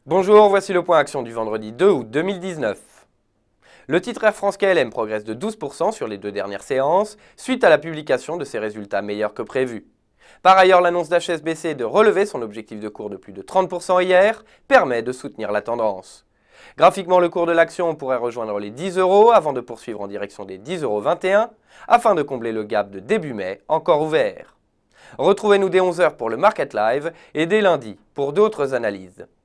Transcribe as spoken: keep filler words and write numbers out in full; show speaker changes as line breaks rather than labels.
Bonjour, voici le point action du vendredi deux août deux mille dix-neuf. Le titre Air France K L M progresse de douze pour cent sur les deux dernières séances, suite à la publication de ses résultats meilleurs que prévu. Par ailleurs, l'annonce d'H S B C de relever son objectif de cours de plus de trente pour cent hier permet de soutenir la tendance. Graphiquement, le cours de l'action pourrait rejoindre les dix euros avant de poursuivre en direction des dix euros vingt et un afin de combler le gap de début mai encore ouvert. Retrouvez-nous dès onze heures pour le Market Live et dès lundi pour d'autres analyses.